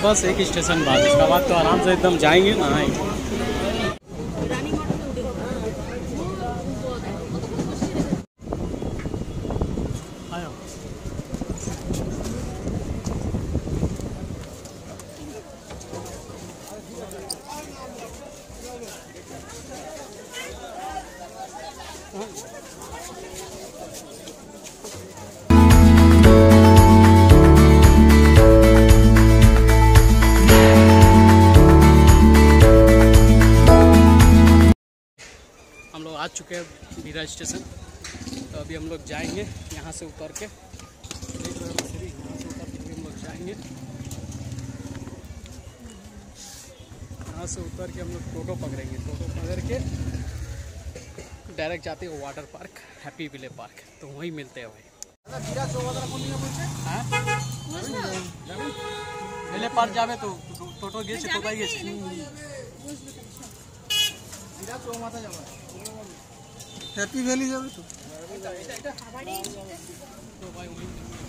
बस एक स्टेशन बाद, इसका बाद तो आराम से एकदम जाएंगे नहाएंगे। हम लोग आ चुके हैं बीरा स्टेशन। तो अभी हम लोग जाएंगे यहाँ से उतर के, यहाँ से उतर के हम लोग जाएंगे। यहाँ से उतर के हम लोग टोटो पकड़ेंगे, टोटो पकड़ के डायरेक्ट जाते हैं water park, Happy Ville Park. तो वहीं मिलते हैं भाई। विले पार्क जावे तो टोटो गए टोटा गए हैप्पी वैली जावे तो भाई वहीं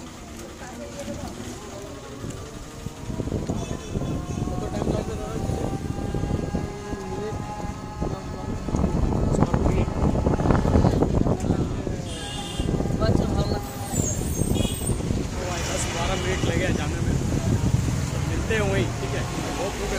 लगे जाने में। मिलते हैं वहीं, ठीक है। बहुत लोग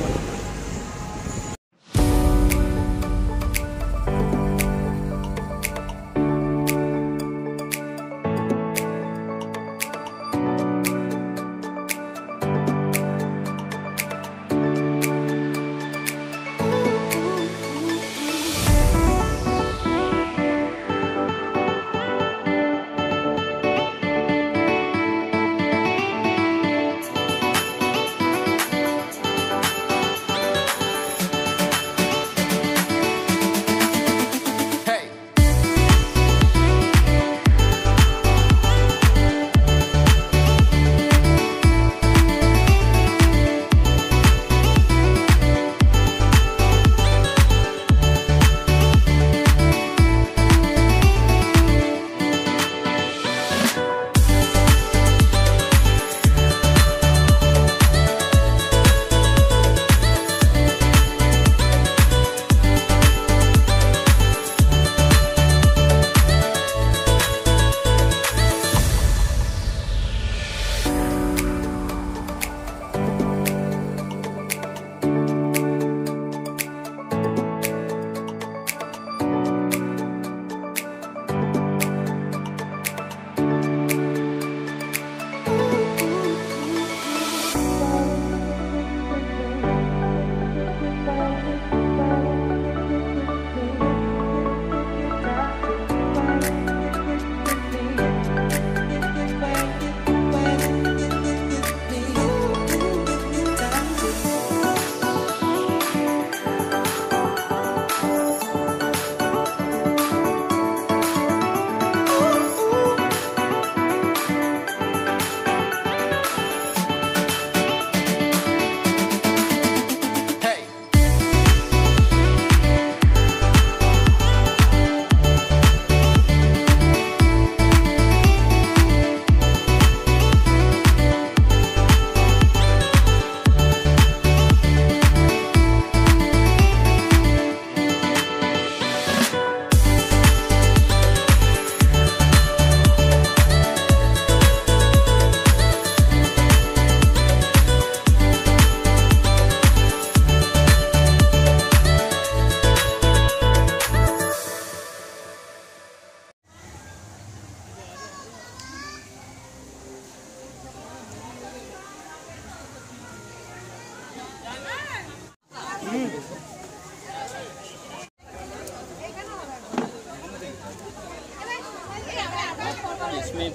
इसमें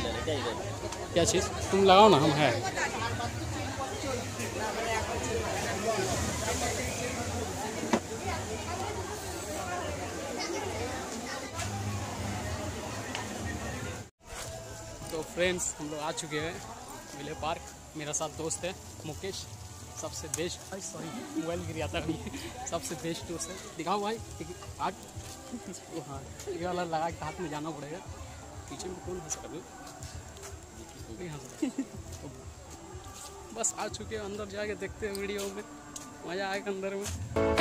क्या चीज़ तुम लगाओ ना, हम है। तो फ्रेंड्स हम लोग आ चुके हैं विले पार्क। मेरा साथ दोस्त है मुकेश, सबसे बेस्ट, सॉरी मोबाइल गिर जाता है सबसे बेस्ट दोस्त है। दिखाओ भाई आर्ट। हाँ ये वाला लगा के हाथ में जाना पड़ेगा। पीछे में कौन हंस कर बस आ चुके हैं, अंदर जाके देखते हैं वीडियो में, मज़ा आएगा अंदर में।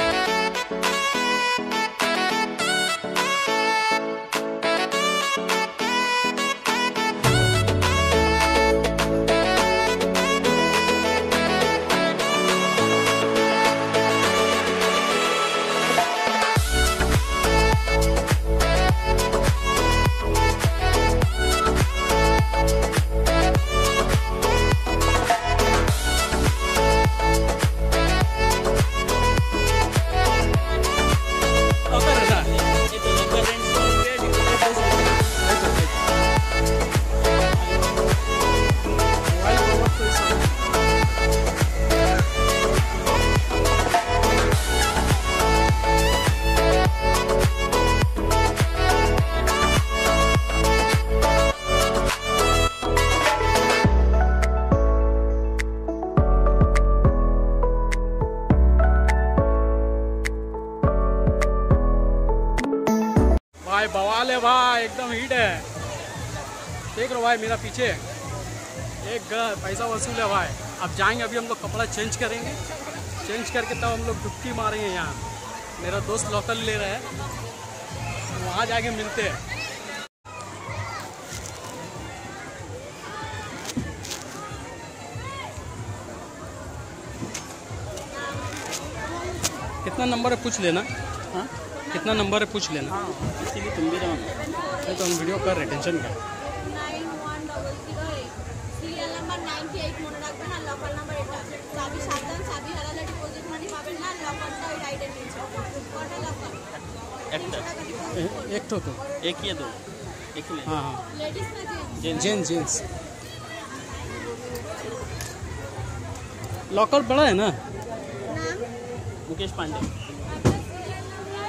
भाई बवाल है भाई, एकदम हिट है। देख लो भाई मेरा पीछे एक पैसा वसूल है भाई। अब जाएंगे, अभी हम लोग कपड़ा चेंज करेंगे, चेंज करके तब हम लोग डुबकी मारेंगे। यहाँ मेरा दोस्त लोकल ले रहा है, वहाँ जाके मिलते हैं। कितना नंबर है पूछ लेना। हाँ कितना नंबर है पूछ लेना। हाँ इसीलिए तुम भी रहो। नहीं तो हम वीडियो कर रहे, टेंशन क्या। 9100 সিরিয়াল নাম্বার 98 মনে রাখবেন, আর লকার নাম্বার এটা। চাবি সাবধান, চাবি হারালে ডিপোজিট মানি পাবেন না, লকারটা ওই রাইডের নিচে। কটা লকার? একটা एक तो एक ही है, दो एक ही ले। हाँ हाँ लेडीज ना जेंट्स? Gents gents. लॉकर बड़ा है ना। नाम? मुकेश पांडे। आपका सीरियल नंबर?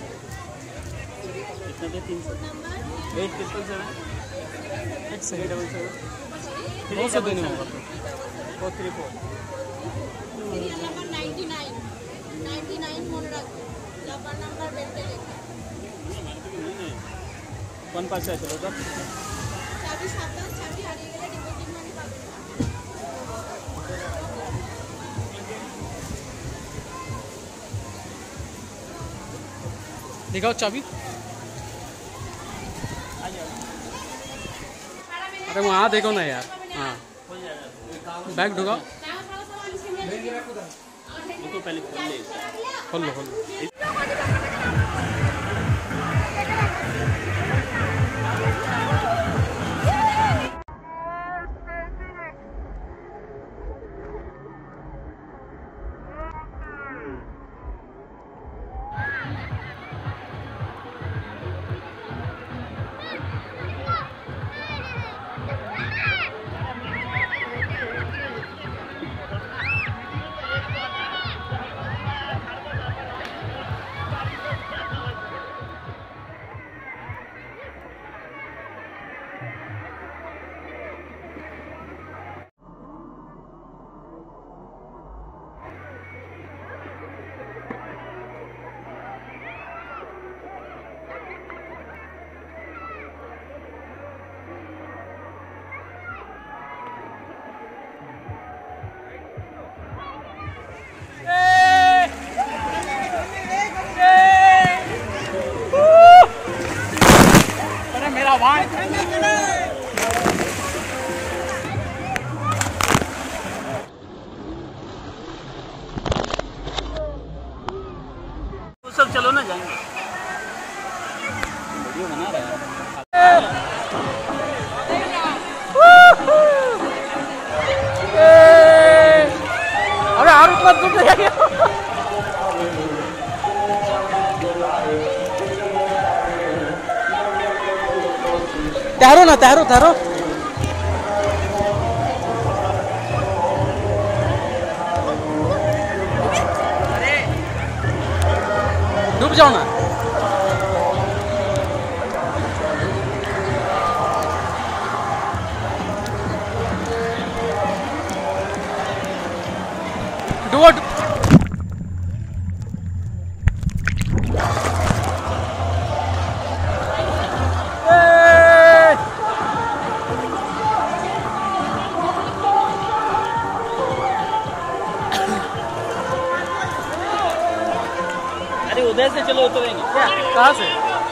कितना दे? 300। नंबर? 8777 एक सेकंड, 377 200 देने होगा। 434। সিরিয়াল নাম্বার 99 মনে রাখবেন, লকার নাম্বার বেল্টে লেখা। कौन पास है? चलो तो চাবি সাবধান, চাবি হারিয়ে গেলে ডিপোজিট মানি পাবেন না। दिखाओ चाबी। अरे वहाँ देखो ना यार। हाँ बैग ढुकाओ, तो पहले खोल ले। खोल लो खोल लो। अरे मेरा भाई तो सब चलो ना, जाएंगे। वीडियो बना रहा है। अरे हाथ मत टूट जाएगा। तैरो ना, तैरो तैरो। डूब जाओ ना। डुबो उधर से चलो उतरेंगे। क्या कहाँ से?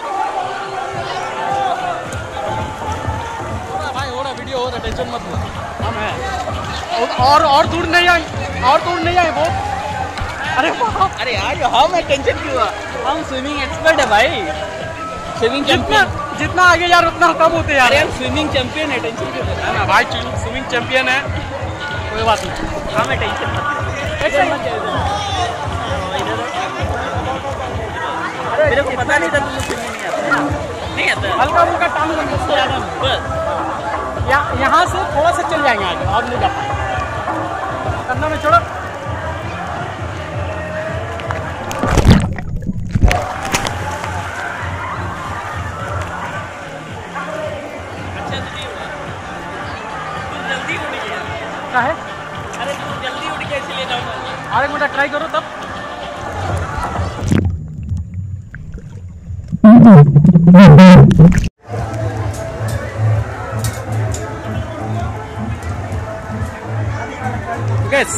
भाई हो रहा वीडियो हो रहा, टेंशन मत लो, हम है। और दूर नहीं आए, और दूर नहीं आए वो। अरे वाह, अरे यार हाँ मैं टेंशन क्यों हुआ, हम स्विमिंग एक्सपर्ट है भाई, स्विमिंग चैंपियन। जितना आगे यार उतना कम होते यार। अरे हम स्विमिंग चैंपियन है, टेंशन क्यों लेना? ना भाई स्विमिंग चैंपियन है, कोई बात नहीं। हाँ मैं टेंशन मत। मेरे को पता नहीं था तुमको स्विमिंग नहीं आता। हल्का फुल्का टांग बस यहाँ से थोड़ा सा चल जाएंगे आगे, और नहीं जा पाएंगे। कंधा में छोड़ो। अच्छा तो नहीं हुआ, तुम जल्दी उड़ गया। क्या है? अरे तुम जल्दी उड़ गया इसलिए डाउन हो गया। और एक मिनट ट्राई करो तब। Guys.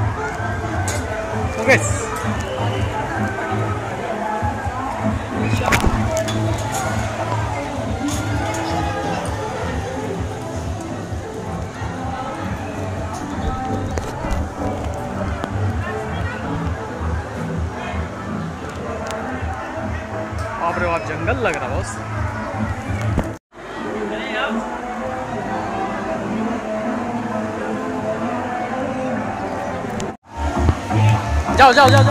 बाप रे बाप, जंगल लग रहा बॉस। जाओ जाओ जाओ जाओ।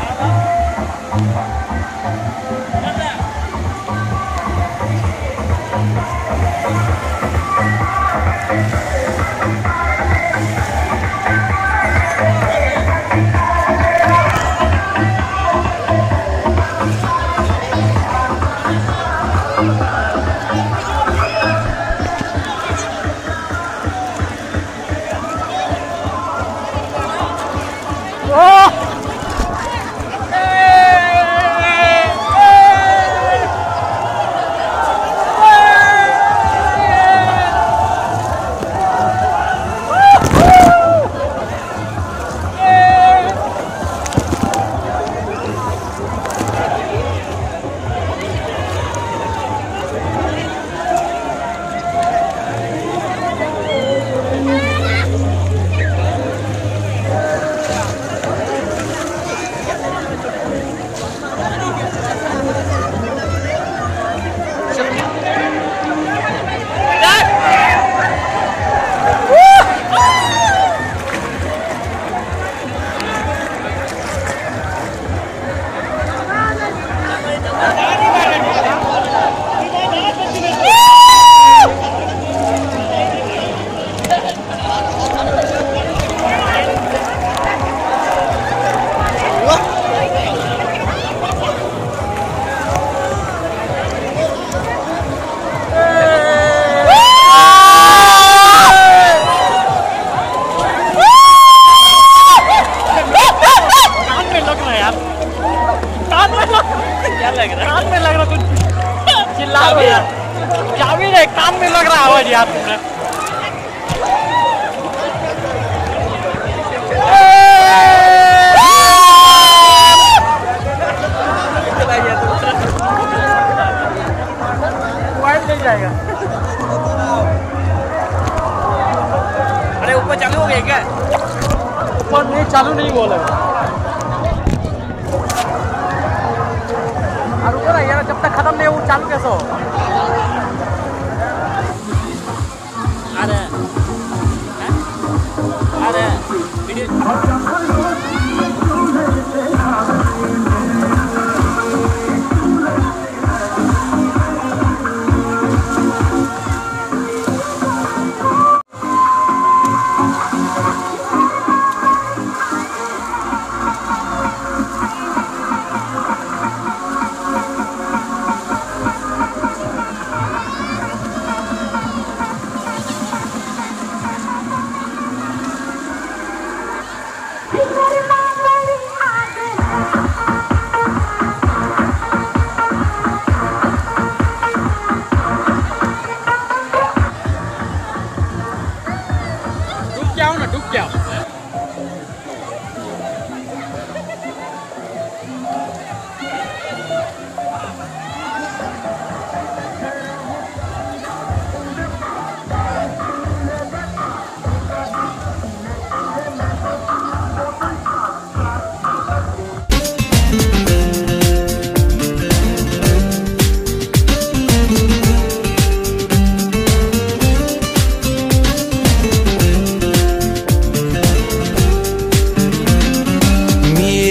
क्या भी नहीं, कान में लग रहा है आवाज यार तुमने। मोबाइल ले जाएगा। अरे ऊपर चालू हो गया क्या? ऊपर नहीं, चालू नहीं बोला। और ऊपर है यार, जब तक खत्म नहीं हो वो चालू कैसे हो? अरे वीडियो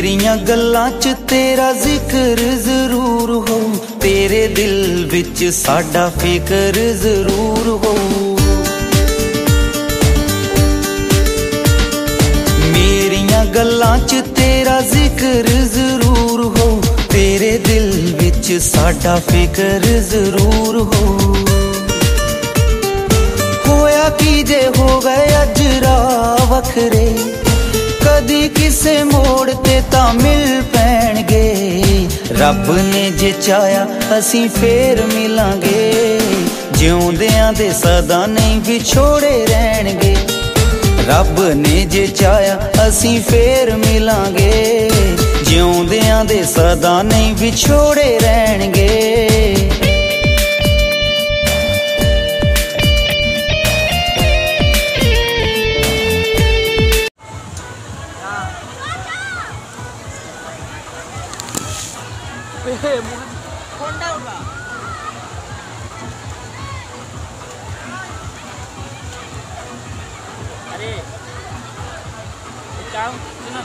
मेरियां गल्लां च तेरा जिक्र जरूर हो, तेरे दिल विच साडा फिक्र जरूर हो। मेरियां गल्लां च तेरा जिक्र जरूर हो, तेरे दिल विच साडा फिक्र जरूर हो। होया की जे हो गए अज राह वखरे, कदी किसे मोड़ ते तां मिल पैणगे। रब ने जे चाया असीं फेर मिलांगे, जिउंदियां दे सदा नहीं विछोड़े रहणगे। रब ने जे चाया असीं फेर मिलांगे, जिउंदियां दे सदा नहीं विछोड़े रहणगे। फोनটা উঠা আরে কাম না